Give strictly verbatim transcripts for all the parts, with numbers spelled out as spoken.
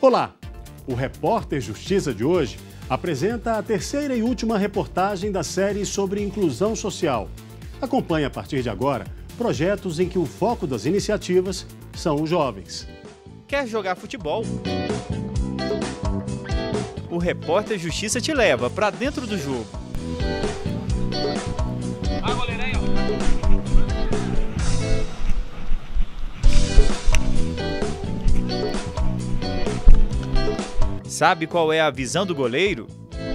Olá! O Repórter Justiça de hoje apresenta a terceira e última reportagem da série sobre inclusão social. Acompanhe a partir de agora projetos em que o foco das iniciativas são os jovens. Quer jogar futebol? O Repórter Justiça te leva para dentro do jogo. Vai, goleiro aí, ó. Sabe qual é a visão do goleiro?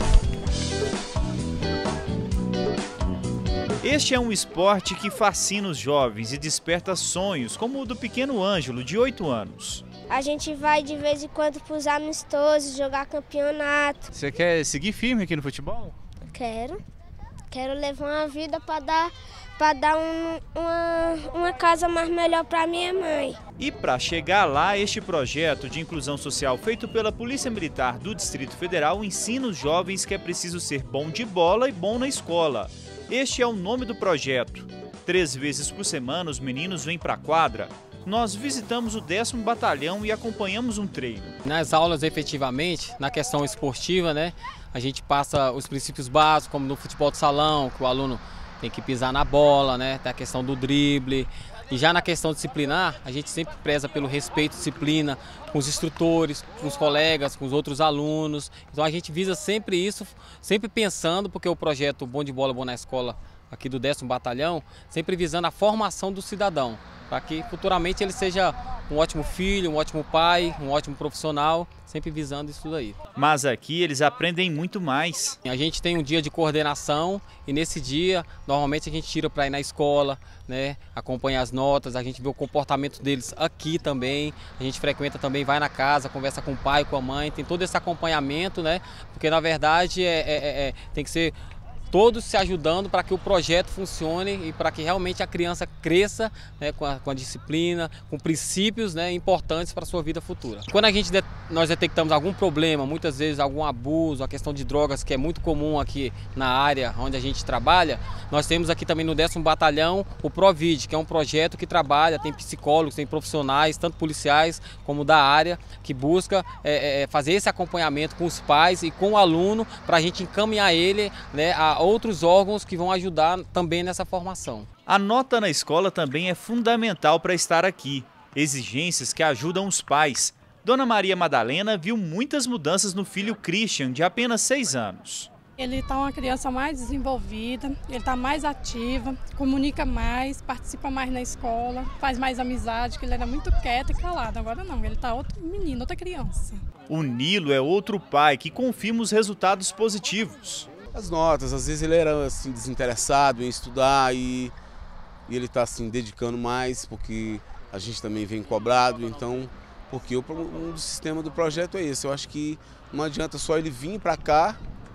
Este é um esporte que fascina os jovens e desperta sonhos, como o do pequeno Ângelo, de oito anos. A gente vai de vez em quando para os amistosos, jogar campeonato. Você quer seguir firme aqui no futebol? Quero. Quero levar uma vida para dar, para dar um, uma, uma casa mais melhor para minha mãe. E para chegar lá, este projeto de inclusão social feito pela Polícia Militar do Distrito Federal ensina os jovens que é preciso ser bom de bola e bom na escola. Este é o nome do projeto. Três vezes por semana os meninos vêm para a quadra. Nós visitamos o décimo Batalhão e acompanhamos um treino. Nas aulas, efetivamente, na questão esportiva, né, a gente passa os princípios básicos, como no futebol de salão, que o aluno tem que pisar na bola, né, tem a questão do drible. E já na questão disciplinar, a gente sempre preza pelo respeito, disciplina, com os instrutores, com os colegas, com os outros alunos. Então a gente visa sempre isso, sempre pensando, porque o projeto Bom de Bola, Bom na Escola, aqui do décimo Batalhão, sempre visando a formação do cidadão, para que futuramente ele seja um ótimo filho, um ótimo pai, um ótimo profissional, sempre visando isso daí. Mas aqui eles aprendem muito mais. A gente tem um dia de coordenação e nesse dia, normalmente a gente tira para ir na escola, né, acompanha as notas, a gente vê o comportamento deles aqui também, a gente frequenta também, vai na casa, conversa com o pai, com a mãe, tem todo esse acompanhamento, né, porque na verdade é, é, é, tem que ser todos se ajudando para que o projeto funcione e para que realmente a criança cresça, né, com, a, com a disciplina, com princípios, né, importantes para a sua vida futura. Quando a gente de, nós detectamos algum problema, muitas vezes algum abuso, a questão de drogas, que é muito comum aqui na área onde a gente trabalha, nós temos aqui também no décimo Batalhão o Provid, que é um projeto que trabalha, tem psicólogos, tem profissionais, tanto policiais como da área, que busca é, é, fazer esse acompanhamento com os pais e com o aluno para a gente encaminhar ele, né, a outros órgãos que vão ajudar também nessa formação. A nota na escola também é fundamental para estar aqui. Exigências que ajudam os pais. Dona Maria Madalena viu muitas mudanças no filho Christian, de apenas seis anos. Ele está uma criança mais desenvolvida, ele está mais ativa, comunica mais, participa mais na escola, faz mais amizade, que ele era muito quieto e calado. Agora não, ele está outro menino, outra criança. O Nilo é outro pai que confirma os resultados positivos. As notas, às vezes ele era assim, desinteressado em estudar e, e ele está assim, dedicando mais, porque a gente também vem cobrado, então, porque o um do sistema do projeto é esse. Eu acho que não adianta só ele vir para cá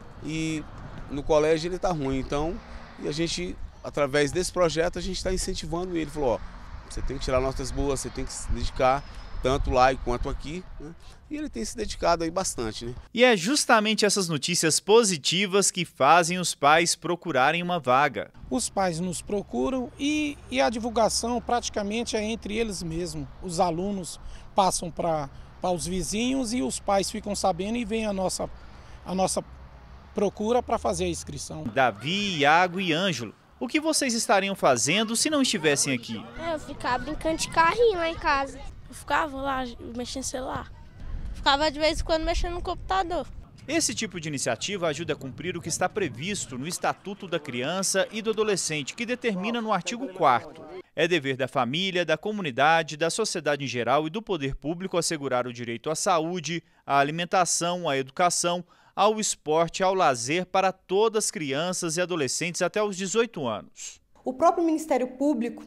e no colégio ele está ruim, então, e a gente, através desse projeto, a gente está incentivando ele, falou, ó, você tem que tirar notas boas, você tem que se dedicar, tanto lá quanto aqui, né? E ele tem se dedicado aí bastante, né? E é justamente essas notícias positivas que fazem os pais procurarem uma vaga. Os pais nos procuram e, e a divulgação praticamente é entre eles mesmos. Os alunos passam para os vizinhos e os pais ficam sabendo e vem a nossa, a nossa procura para fazer a inscrição. Davi, Iago e Ângelo, o que vocês estariam fazendo se não estivessem aqui? Eu ficava brincando de carrinho lá em casa. Eu ficava lá mexendo no celular. Ficava de vez em quando mexendo no computador. Esse tipo de iniciativa ajuda a cumprir o que está previsto no Estatuto da Criança e do Adolescente, que determina no artigo quarto. É dever da família, da comunidade, da sociedade em geral e do poder público assegurar o direito à saúde, à alimentação, à educação, ao esporte e ao lazer para todas as crianças e adolescentes até os dezoito anos. O próprio Ministério Público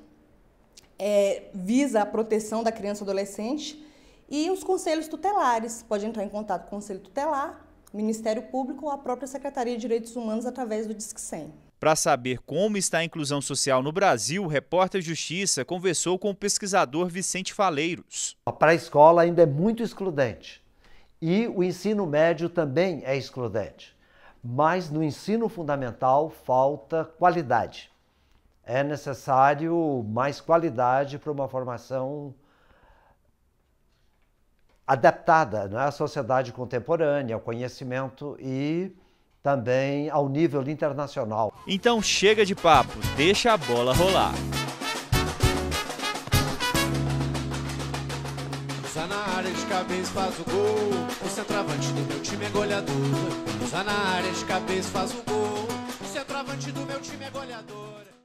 é, visa a proteção da criança e adolescente e os conselhos tutelares. Pode entrar em contato com o Conselho Tutelar, Ministério Público ou a própria Secretaria de Direitos Humanos através do Disque cem. Para saber como está a inclusão social no Brasil, o Repórter Justiça conversou com o pesquisador Vicente Faleiros. A pré-escola ainda é muito excludente e o ensino médio também é excludente, mas no ensino fundamental falta qualidade. É necessário mais qualidade para uma formação adaptada, né, à sociedade contemporânea, ao conhecimento e também ao nível internacional. Então chega de papo, deixa a bola rolar. Usa na área de cabeça, faz o gol. O centroavante do meu time é goleador. Usa na área de cabeça, faz o gol. O centroavante do meu time é goleador.